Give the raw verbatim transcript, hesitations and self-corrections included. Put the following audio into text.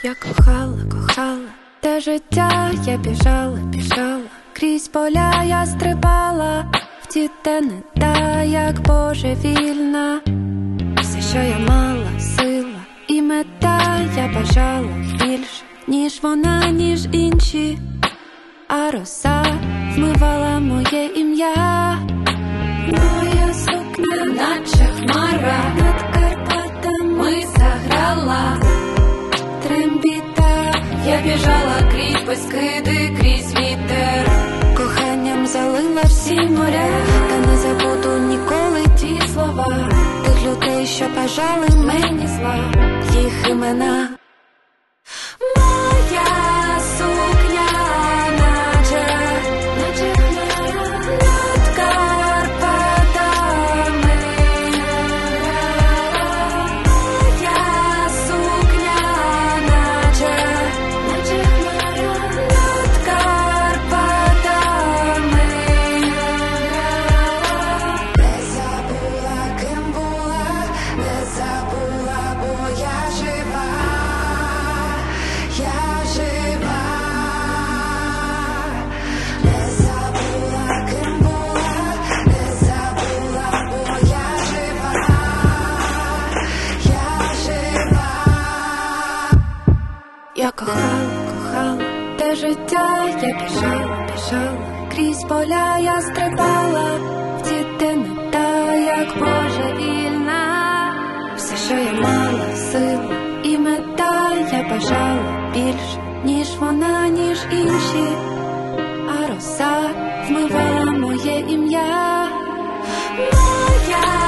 Я кохала, кохала, те життя я біжала, біжала, крізь поля я стрибала, в ті тени та як божевільна. Все, що я мала, сила і мета, я бажала більше, ніж вона, ніж інші. А роса вмивала моє ім'я. Моя сукня, наче хмара, над Карпатами заграла. Трембіта, я біжала крізь безкиди, крізь вітер. Коханням залила всі моря, та не забуду ніколи ті слова тих людей, що бажали мені зла, їх імена. Моя сукня, наче, наче хмара, над Карпатами. Моя сукня, наче, наче хмара, над Карпатами. Не забула, ким була, не забула, бо я жива. Я жива, не забула, ким була, не забула, бо я жива, я жива. Я кохала, кохала, те життя я біжала, біжала, крізь поля я стрибала, в ті тени та як божевільна. Все, що я мала, сила і мета, я бажала більше, ніж вона, ніж інші. А роса вмивала моє ім'я. Моя